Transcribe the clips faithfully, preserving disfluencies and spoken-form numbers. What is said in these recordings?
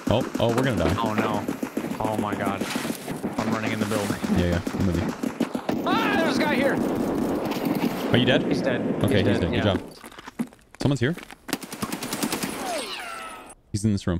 Oh, oh, we're gonna die. Oh no. Oh my god. I'm running in the building. Yeah, yeah. I'm with you. Ah, there's a guy here. Are you dead? He's dead. Okay, he's, he's dead. dead. Good Yeah. job. Someone's here. He's in this room.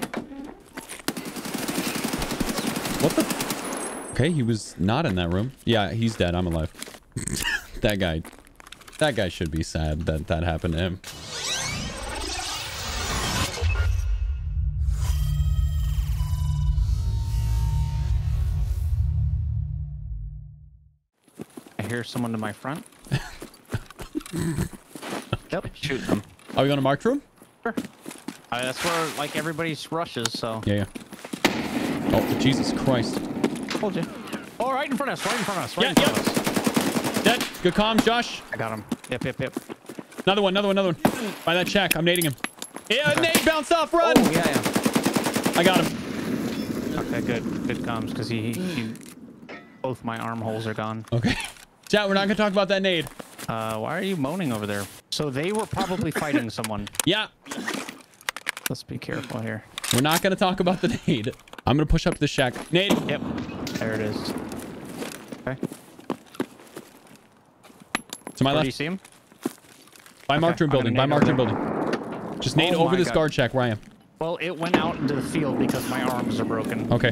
What the? Okay, he was not in that room. Yeah, he's dead. I'm alive. That guy. That guy should be sad that that happened to him. I hear someone to my front. Yep, shoot them. Are we going to mark room? Sure. Uh, that's where like everybody rushes. So. Yeah, yeah. Oh, Jesus Christ. Told you. Oh, right in front of us. Right in front of us. Right Yeah, in front yep. of us. Dead. Good comms, Josh. I got him. Yep, yep, yep. Another one, another one, another one. By that shack. I'm nading him. Yeah, Okay. nade bounced off. Run. Oh, yeah, yeah. I got him. Okay, good. Good comms, because he, he, he... Both my armholes are gone. Okay. Chat, we're not going to talk about that nade. Uh, why are you moaning over there? So they were probably fighting someone. Yeah. Let's be careful here. We're not going to talk about the nade. I'm going to push up to the shack. Nade. Yep. There it is. Okay. To my Where left. do you see him? By Okay, marked room I'm building. gonna By nade marked room over building. Just nade Oh over my this God. guard shack where I am. Well, it went out into the field because my arms are broken. Okay.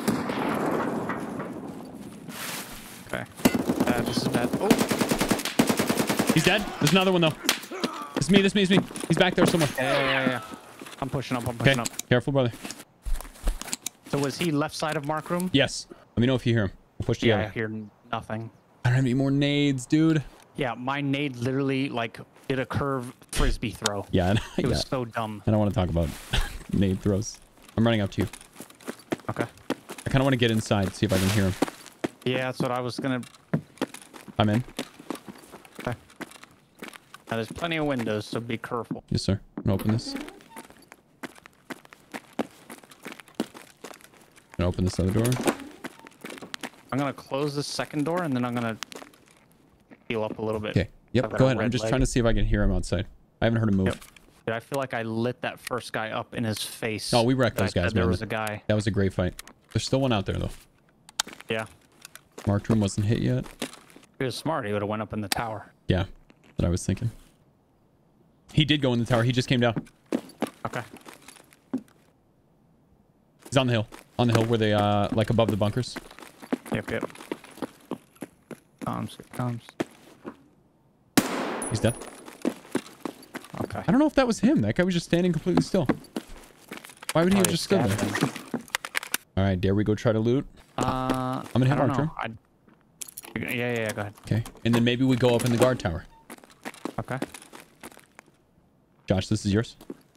Okay. Uh, this is bad. Oh, He's dead. There's another one, though. It's me. This me. It's me. He's back there somewhere. yeah, yeah, yeah, yeah. I'm pushing up. I'm Okay. pushing up. Careful, brother. So was he left side of Mark room? Yes. Let me know if you hear him. We'll push Yeah, together. I hear nothing. I don't have any more nades, dude. Yeah, my nade literally like did a curve frisbee throw. Yeah. I- It yeah. was so dumb. I don't want to talk about nade throws. I'm running up to you. Okay. I kind of want to get inside, see if I can hear him. Yeah, that's what I was gonna. I'm in. Okay. Now there's plenty of windows, so be careful. Yes, sir. I'm gonna open this. I'm gonna open this other door. I'm gonna close the second door and then I'm gonna heal up a little bit. Okay. Yep. I've got Go a ahead. I'm red just leg. trying to see if I can hear him outside. I haven't heard him move. Yep. Dude, I feel like I lit that first guy up in his face. Oh, we wrecked that I those guys, said There man. was a guy. That was a great fight. There's still one out there, though. Yeah. Marked room wasn't hit yet. If he was smart, he would have went up in the tower. Yeah. That's what I was thinking. He did go in the tower. He just came down. Okay. He's on the hill. On the hill where they, uh, like above the bunkers. Yep, yep. Comms, comms. He's dead. Okay. I don't know if that was him. That guy was just standing completely still. Why would he have Probably just stood there? stabbed him. All right, dare we go try to loot? Uh, I'm gonna hit I don't Archer. know. I'd... Yeah, yeah, yeah, go ahead. Okay. And then maybe we go up in the guard tower. Okay. Josh, this is yours.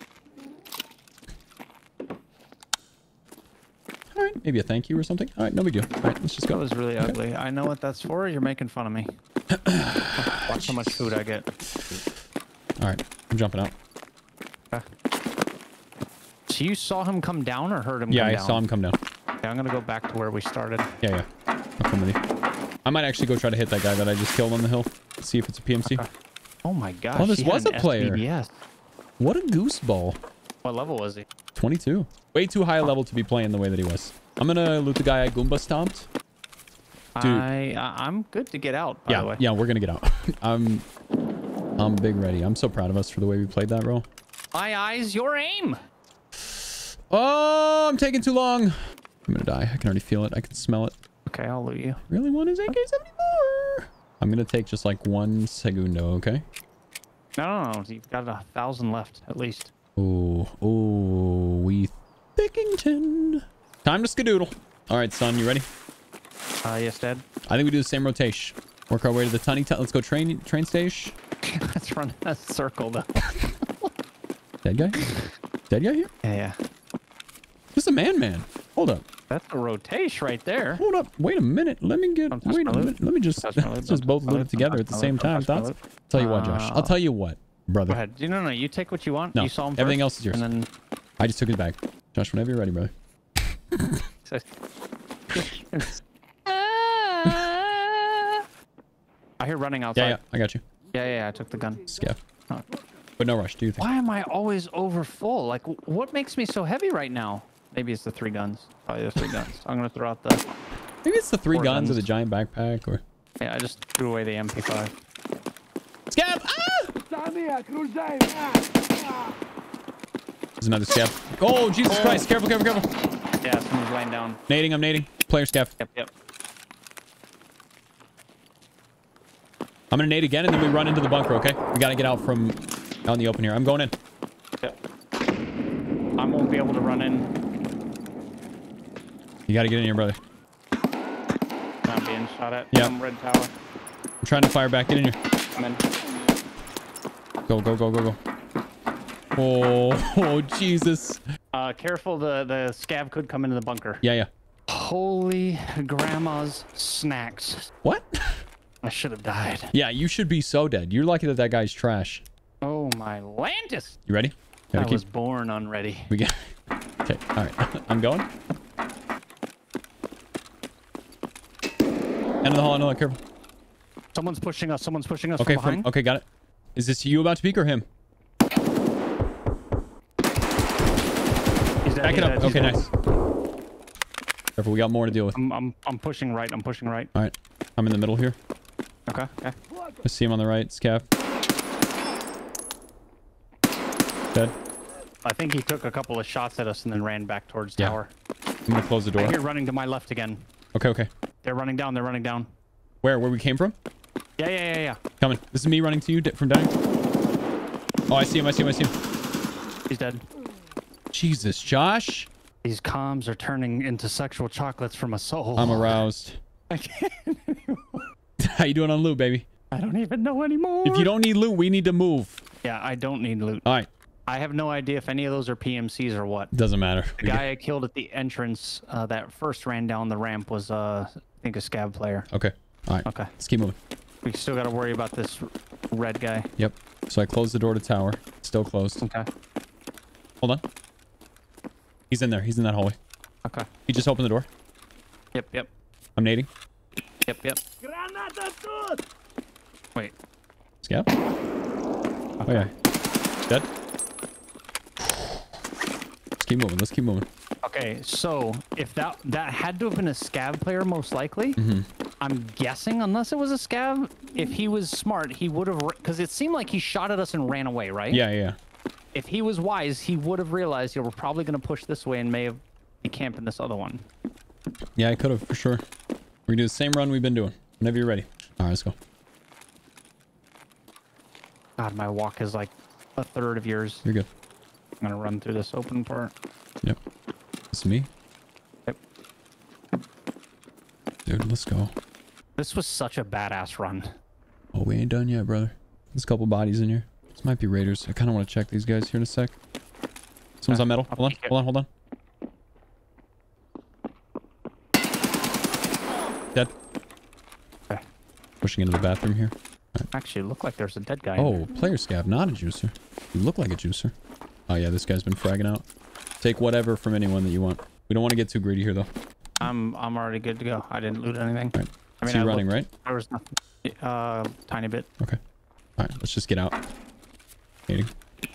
All right. Maybe a thank you or something. All right. No big deal. All right. Let's just That go. was really Okay. ugly. I know what that's for. You're making fun of me. Watch how much food I get. All right. I'm jumping out. Okay. So you saw him come down or heard him Yeah, come I down? saw him come down. Okay, I'm gonna go back to where we started. Yeah, yeah. I'll come with you. I might actually go try to hit that guy that I just killed on the hill. See if it's a P M C. Okay. Oh my gosh. Oh, this he had was a an player. S B B S. What a gooseball. What level was he? twenty-two. Way too high a level to be playing the way that he was. I'm gonna loot the guy I Goomba stomped. Dude. I, I I'm good to get out. By yeah, the way. yeah, we're gonna get out. I'm, I'm big ready. I'm so proud of us for the way we played that role. My eyes, your aim. Oh, I'm taking too long. I'm gonna die. I can already feel it. I can smell it. Okay, I'll loot you. Really want his A K seventy-four. I'm gonna take just like one segundo, okay? No, no, no. You've got a thousand left at least. Oh, oh, we Thickington. Time to skedoodle. All right, son, you ready? Uh, yes, Dad. I think we do the same rotation. Work our way to the tunny. Let's go train train station. Let's run that circle though. Dead guy? Dead guy here? Yeah, yeah. This is a man, man. Hold up. That's a rotation right there. Hold up. Wait a minute. Let me get. Don't touch Wait my a loot. minute. Let me just. Don't touch my loot. Let's Don't just both touch my loot loot. it together Don't at the touch my same loot. time. Don't touch my Thoughts? loot. Tell you what, Josh. I'll Uh, tell you what, brother. Go ahead. You no, no. You take what you want. No, You saw him everything first, else is yours. And then. I just took his bag. Josh, whenever you're ready, brother. I hear running outside. Yeah, yeah. I got you. Yeah, yeah, yeah, I took the gun. Scav. Oh. But no rush. Do you think? Why am I always over full? Like, wh- what makes me so heavy right now? Maybe it's the three guns. Probably the three guns. I'm gonna throw out the. Maybe it's the three guns, guns or the giant backpack, or. Yeah, I just threw away the M P five. Scab! Ah! There's another scab. Oh, Jesus oh. Christ. Careful, careful, careful. Yeah, someone's laying down. Nading, I'm nading. Player scab. Yep, yep. I'm gonna nade again, and then we run into the bunker, okay? We gotta get out from out in the open here. I'm going in. Yep. I won't be able to run in. You gotta get in here, brother. I'm being shot at. Yeah. From red tower. I'm trying to fire back. Get in here. I'm in. Go, go, go, go, go. Oh, oh, Jesus. Uh, careful, the, the scab could come into the bunker. Yeah, yeah. Holy grandma's snacks. What? I should have died. Yeah, you should be so dead. You're lucky that that guy's trash. Oh, my Lantis. You ready? I keep... was born unready. We get... Okay, all right. I'm going. End of the hall, end of the hall. Careful. Someone's pushing us. Someone's pushing us okay, from behind. From, okay, got it. Is this you about to peek or him? He's dead, Back he's it up. dead, Okay, dead. nice. Careful, we got more to deal with. I'm, I'm, I'm pushing right. I'm pushing right. All right. I'm in the middle here. Okay, okay. I see him on the right. Scav. Dead. I think he took a couple of shots at us and then ran back towards Yeah. tower. I'm gonna close the door. I hear running to my left again. Okay, okay. They're running down. They're running down. Where? Where we came from? Yeah, yeah, yeah, yeah. Coming. This is me running to you from down. Oh, I see him. I see him. I see him. He's dead. Jesus, Josh. These comms are turning into sexual chocolates from a soul. I'm aroused. I can't anymore. How you doing on loot, baby? I don't even know anymore. If you don't need loot, we need to move. Yeah, I don't need loot. All right. I have no idea if any of those are P M Cs or what. Doesn't matter. The guy I killed at the entrance uh, that first ran down the ramp was, uh, I think, a scab player. Okay. All right. Okay. Let's keep moving. We still got to worry about this red guy. Yep. So I closed the door to tower. It's still closed. Okay. Hold on. He's in there. He's in that hallway. Okay. He just opened the door. Yep, yep. I'm nading. Yep, yep. Wait. Scab? Okay. Oh, yeah. Dead? Let's keep moving. Let's keep moving. Okay, so if that that had to have been a scab player, most likely. Mm-hmm. I'm guessing, unless it was a scab, if he was smart, he would have, because it seemed like he shot at us and ran away, right? Yeah, yeah. If he was wise, he would have realized, you know, we're probably going to push this way and may have be camping this other one. Yeah, I could have, for sure. We do the same run we've been doing. Whenever you're ready. All right, let's go. God, my walk is like a third of yours. You're good. I'm going to run through this open part. Yep. This is me? Yep. Dude, let's go. This was such a badass run. Oh, we ain't done yet, brother. There's a couple bodies in here. This might be raiders. I kind of want to check these guys here in a sec. Someone's uh, on metal. I'll Hold on, hold on, hold on. Dead. Okay. Pushing into the bathroom here. Right. Actually, it looked like there's a dead guy. Oh, player scab, not a juicer. You look like a juicer. Oh yeah, this guy's been fragging out. Take whatever from anyone that you want. We don't want to get too greedy here though. I'm I'm already good to go. I didn't loot anything. Right. I mean, so you're I running, looked, right? There was nothing. Uh, tiny bit. Okay. All right, let's just get out. Nading.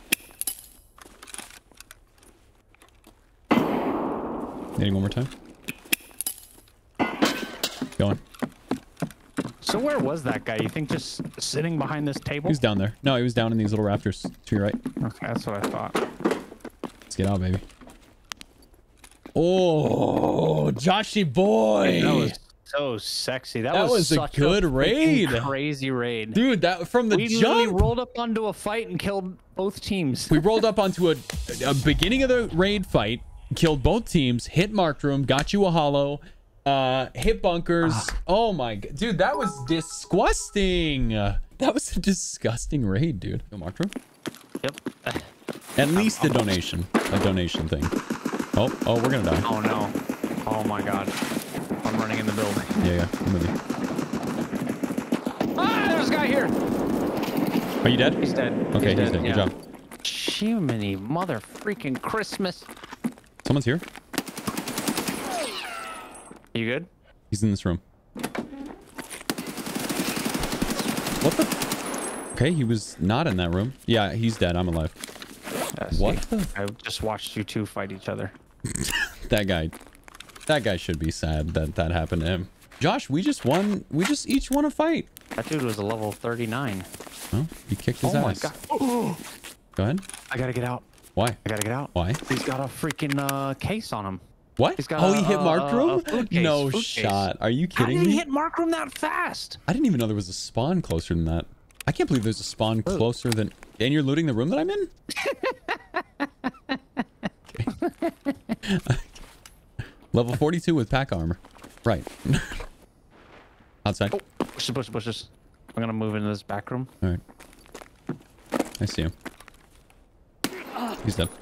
Nading one more time. Going. So where was that guy? You think just sitting behind this table? He was down there. No, he was down in these little rafters to your right. Okay, that's what I thought. Let's get out, baby. Oh, Joshy boy. That was so sexy. That, That was, was a such good a raid. Crazy raid. Dude, that from the we jump. literally rolled up onto a fight and killed both teams. We rolled up onto a, a beginning of the raid fight, killed both teams, hit marked room, got you a hollow, uh, hit bunkers. Ah. Oh my god, dude, that was disgusting. Uh, that was a disgusting raid, dude. No marked room. Yep. At least a donation, a donation thing. Oh, oh, we're gonna die. Oh no. Oh my god. I'm running in the building. Yeah, yeah, I'm with you. Ah, there's a guy here. Are you dead? He's dead. Okay, he's, he's dead. dead. Good Yeah. job. Jiminy mother freaking Christmas. Someone's here. You good? He's in this room. What the? Okay, he was not in that room. Yeah, he's dead. I'm alive. Yes, What the? I just watched you two fight each other. That guy, that guy should be sad that that happened to him. Josh, we just won. We just each won a fight. That dude was a level thirty-nine. Oh, you kicked his Oh my ass. god. Oh, Go ahead. I gotta get out. Why? I gotta get out. Why? He's got a freaking uh, case on him. What? He's got oh, a- he hit a- Mark a- Room? a food case, No food case. shot. Are you How kidding did he me? hit Mark Room that fast? I didn't even know there was a spawn closer than that. I can't believe there's a spawn closer than... And you're looting the room that I'm in? Level forty-two with pack armor. Right. Outside. Oh, bushes, bushes, bushes. I'm gonna move into this back room. All right. I see him. He's dead.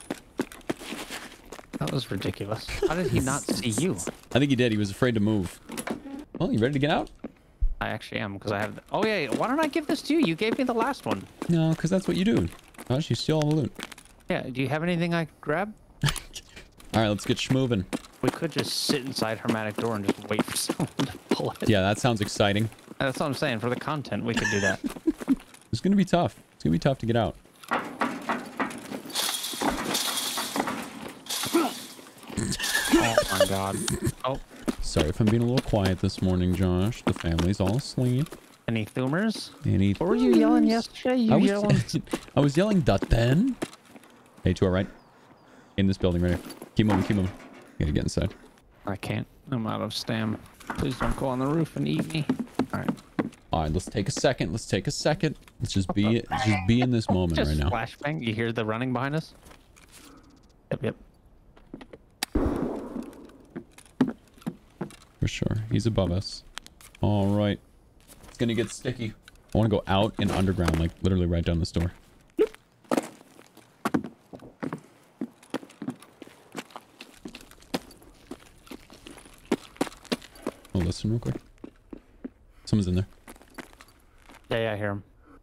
That was ridiculous. How did he not see you? I think he did. He was afraid to move. Well, you ready to get out? I actually am, because I have... The... Oh, yeah, why don't I give this to you? You gave me the last one. No, because that's what you do. Gosh, you steal all the loot. Yeah, do you have anything I could grab? All right, let's get schmoving. We could just sit inside Hermetic Door and just wait for someone to pull it. Yeah, that sounds exciting. That's what I'm saying. For the content, we could do that. It's going to be tough. It's going to be tough to get out. Oh, my God. Oh, Sorry if I'm being a little quiet this morning, Josh. The family's all asleep. any Thumers? Any What were you yelling yesterday? You I was, yelling... I was yelling, "Dut then." Hey, to our right. In this building right here. Keep moving, keep moving. Gotta get inside. I can't. I'm out of stam. Please don't go on the roof and eat me. All right. All right, let's take a second. Let's take a second. Let's just be, let's just be in this moment Just right now. flashbang. You hear the running behind us? Yep, yep. For sure. He's above us. All right. It's gonna get sticky. I want to go out and underground, like literally right down this door. Oh, listen real quick. Someone's in there. Yeah, yeah, I hear him.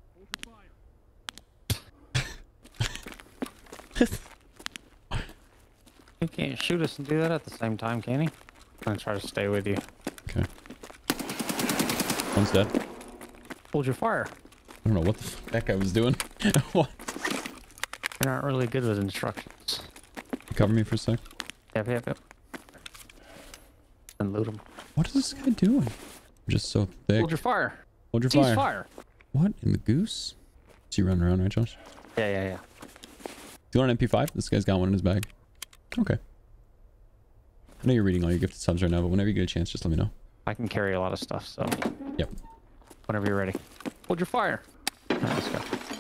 He can't shoot us and do that at the same time, can he? I'm gonna try to stay with you. Okay. One's dead. Hold your fire. I don't know what the fuck that guy was doing. What? You're not really good with instructions. Cover me for a sec. Yep, yep, yep. And loot him. What is this guy doing? I'm just so thick. Hold your fire. Hold your Cease fire. fire. What in the goose? Is he running around, right, Josh? Yeah, yeah, yeah. Do you want an M P five? This guy's got one in his bag. Okay. I know you're reading all your gifted subs right now, but whenever you get a chance, just let me know. I can carry a lot of stuff, so Yep. whenever you're ready. Hold your fire. All right, let's go.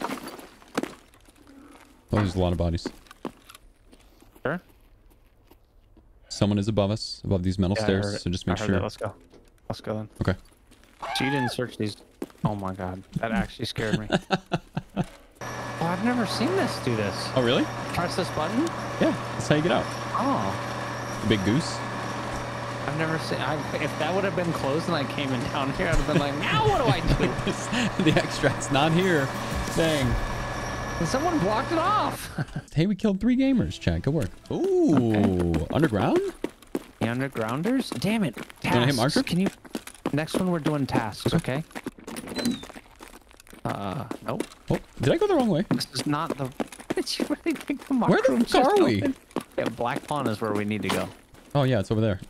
Oh, there's a lot of bodies. Sure. Someone is above us, above these metal Yeah, I heard stairs, it. so just I make heard sure. that. Let's go. Let's go then. Okay. So you didn't search these. Oh my god, that actually scared me. Oh, I've never seen this do this. Oh, really? Press this button. Yeah, that's how you get out. Oh, The big goose. I've never seen. I, if that would have been closed and I came in down here, I'd have been like, now what do I do? The extract's not here. Dang. And someone blocked it off. Hey, we killed three gamers, Chad. Good work. Ooh, okay. Underground? The undergrounders? Damn it. Wanna hit Tasks. marker? Can you? Next one, we're doing tasks, okay? Uh, nope. Oh, did I go the wrong way? This is not the. Did you really think the mark Where the room's fuck just are we? open? Yeah, Black Pawn is where we need to go. Oh, yeah, it's over there.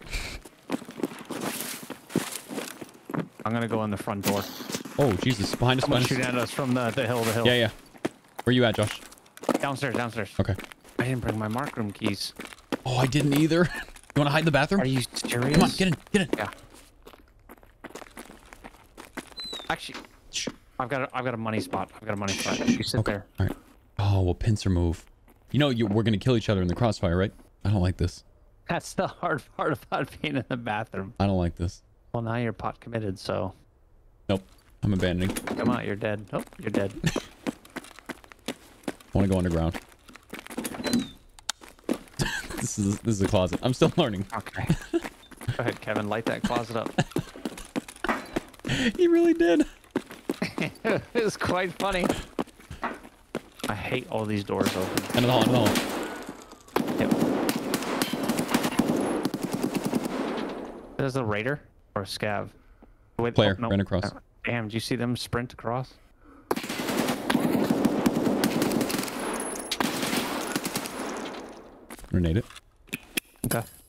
I'm gonna go in the front door. Oh, Jesus. Behind us, Someone behind us. shooting at us from the, the hill, the hill. Yeah, yeah. Where you at, Josh? Downstairs, downstairs. Okay. I didn't bring my mark room keys. Oh, I didn't either. You want to hide in the bathroom? Are you serious? Come on, get in, get in. Yeah. Actually, I've got a, I've got a money spot. I've got a money spot. You sit Okay. there. All right. Oh, well, pincer move. You know, you, we're going to kill each other in the crossfire, right? I don't like this. That's the hard part about being in the bathroom. I don't like this. Well, now you're pot committed, so Nope. I'm abandoning. come out. You're dead. Nope, you're dead. I want to go underground. This is this is a closet. I'm still learning. Okay. Go ahead, Kevin. Light that closet up. He really did. It was quite funny. I hate all these doors open. End of the hall, end of the hall. Yep. There's a raider or a scav. Wait, Player, oh, no. ran across. Damn, do you see them sprint across? Grenade it. Okay.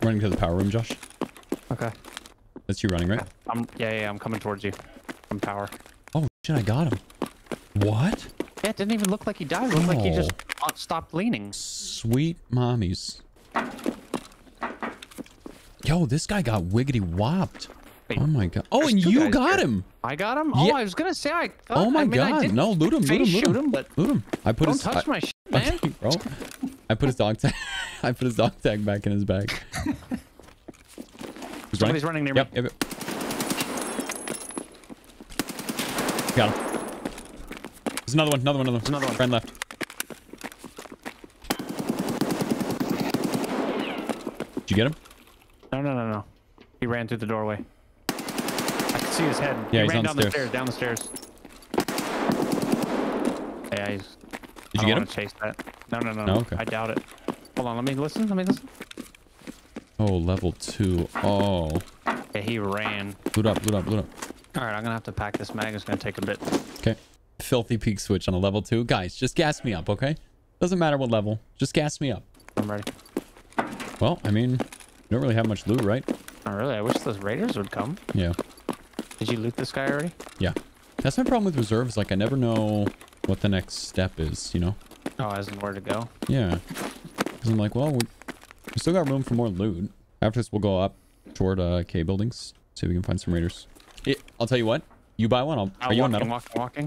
Running to the power room, Josh. Okay. That's you running, right? I'm yeah, yeah, I'm coming towards you from power. Oh shit, I got him. What? Yeah, it didn't even look like he died. It looked like he just uh, stopped leaning. Sweet mommies. Yo, this guy got wiggity whopped. Wait, oh my god. Oh, there's and two you guys got here. him. I got him? Yeah. Oh, I was gonna say I thought, Oh my I mean, I god. didn't No, loot him, loot him, face loot shoot him. him, but Loot him. I put don't his touch I, my shit, man. Okay, bro. I put his dog tag. I put his dog tag back in his bag. He's running. Somebody's running near yep, me. Yep, yep. Got him. There's another one, another one, another one. There's another one. Friend left. Did you get him? No, no, no, no. He ran through the doorway. I can see his head. Yeah, he he's ran on down the the stairs. stairs, down the stairs. Yeah, he's... Did I you get don't him? wanna chase that. No, no, no, No, no. okay. I doubt it. Hold on, let me listen, let me listen. Oh, level two. Oh. Yeah, he ran. Loot up, loot up, loot up. All right, I'm gonna have to pack this mag. It's gonna take a bit. Okay. Filthy peak switch on a level two. Guys, just gas me up, okay? Doesn't matter what level. Just gas me up. I'm ready. Well, I mean, you don't really have much loot, right? Oh, really? I wish those raiders would come. Yeah. Did you loot this guy already? Yeah. That's my problem with reserves. Like, I never know what the next step is, you know? Oh, as in where to go? Yeah. Because I'm like, well, we, we still got room for more loot. After this, we'll go up toward uh, K buildings. See if we can find some raiders. It, I'll tell you what. You buy one. I'll, Oh, are you on walking, metal? walking, walking.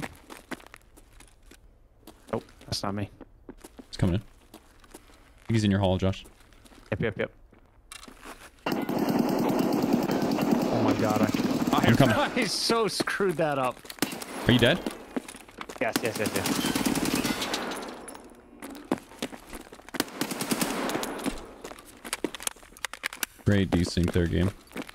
Oh, that's not me. He's coming in. I think he's in your hall, Josh. Yep, yep, yep. Oh my god, I, I, I'm coming. I so screwed that up. Are you dead? Yes, yes, yes, yes. Great desync there, game.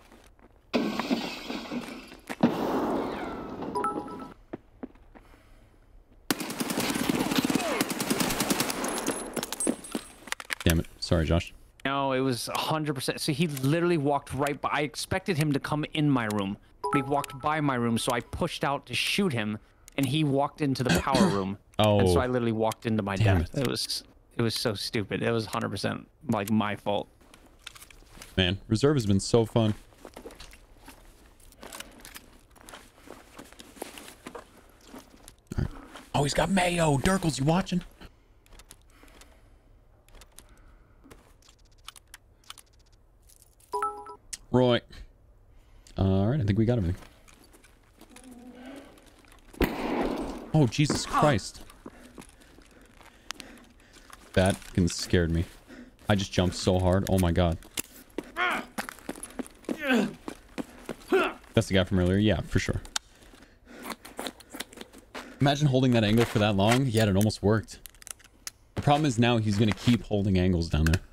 Damn it. Sorry, Josh. No, it was one hundred percent. So he literally walked right by. I expected him to come in my room, but he walked by my room, so I pushed out to shoot him, and he walked into the power room. Oh. And so I literally walked into my Damn death. it. It was it was so stupid. It was one hundred percent like my fault. Man, reserve has been so fun. All right. Oh, he's got mayo. Durkles, you watching? Roy. All right, I think we got everything. Oh, Jesus Christ. That fucking scared me. I just jumped so hard. Oh my god. That's the guy from earlier. Yeah, for sure. Imagine holding that angle for that long. Yeah, it almost worked. The problem is now he's going to keep holding angles down there.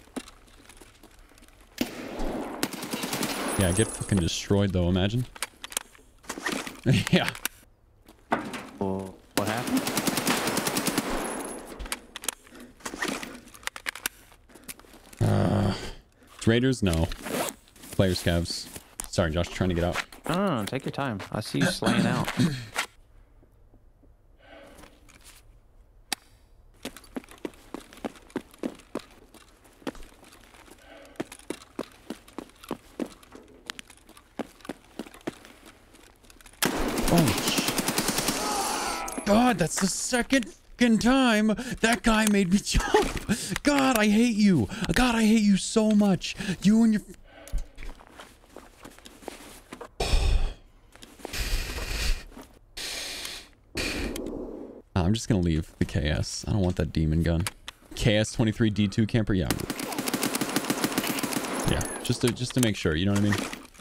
Yeah, get fucking destroyed though, imagine. Yeah. Well, what happened? Uh, Raiders? No. Player scavs. Sorry, Josh, trying to get out. No, no, no, take your time. I see you slaying out. Oh, God, that's the second fucking time that guy made me jump. God, I hate you. God, I hate you so much. You and your... I'm just gonna leave the K S. I don't want that demon gun. K S twenty-three D two camper, yeah. Yeah, just to just to make sure, you know what I mean?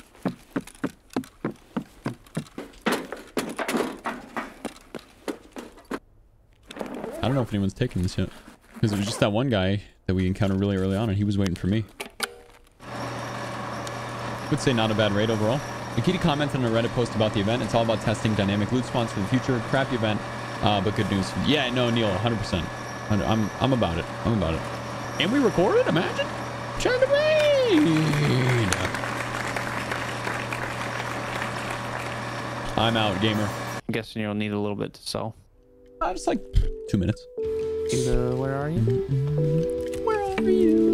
I don't know if anyone's taken this yet. Because it was just that one guy that we encountered really early on and he was waiting for me. I would say not a bad raid overall. Nikita commented on a Reddit post about the event. It's all about testing dynamic loot spawns for the future. Crappy event, uh, but good news. Yeah, no, Neil, one hundred percent. I'm, I'm about it. I'm about it. And we recorded? Imagine. Check the raid. I'm out, gamer. I'm guessing you'll need a little bit to sell. Uh, just like two minutes. Uh, where are you? Where are you?